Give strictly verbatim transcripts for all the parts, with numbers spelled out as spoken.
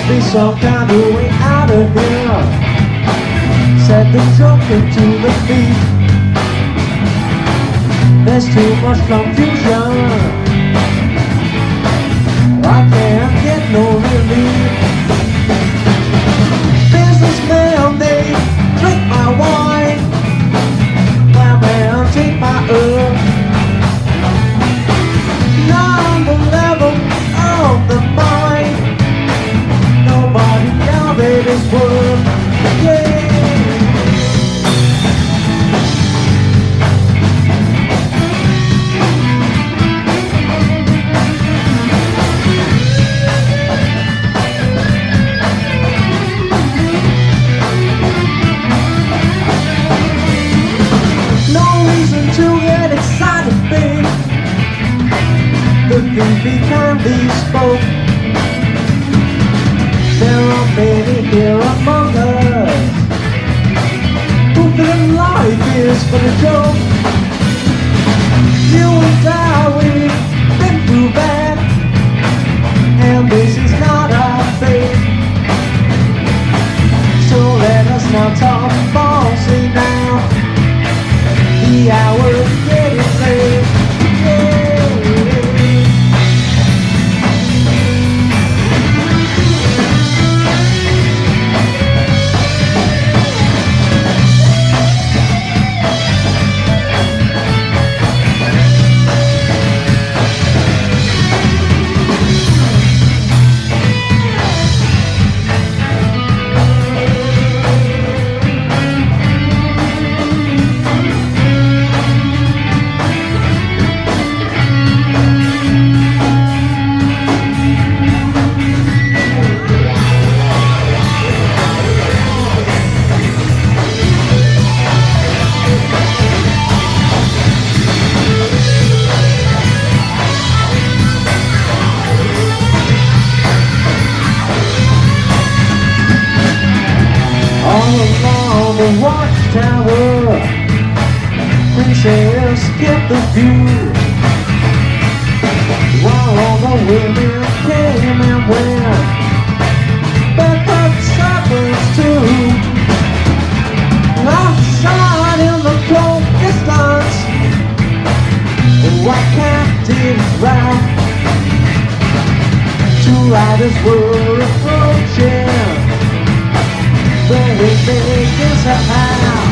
be some kind of way out of here. Set the joker to the beat. There's too much confusion. I can't get no relief. Businessman, they drink my wine. My man, take my earth. Number level of the mind. Nobody out of this world. Yeah. To get excited, babe. The thief he kindly spoke. There are many here among us who feel life is for the joke. You and I, we've been through that, and this is not our fate. So let us now talk falsely now. The hour is getting late. Yeah. Along the watchtower, princess kept the view, while all the women came and went, but the servants too. Outside in the cold distance, the white cat did round. Two riders were approaching. Very big is a house.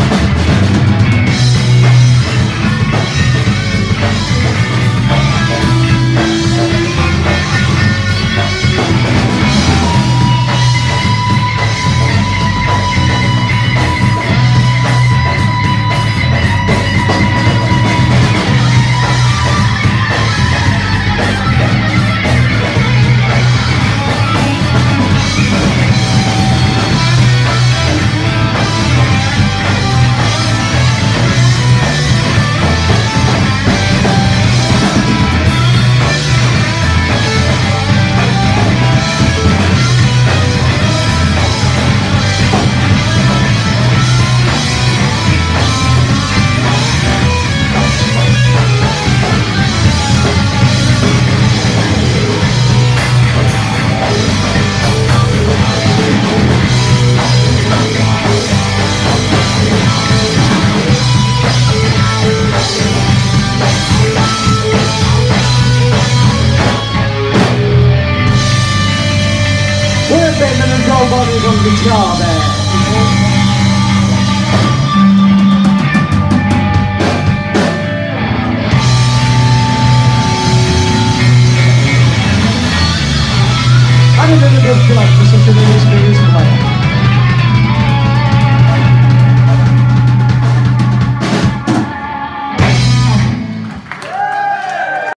Nobody's on guitar there. I don't know if it's like for such a really serious player.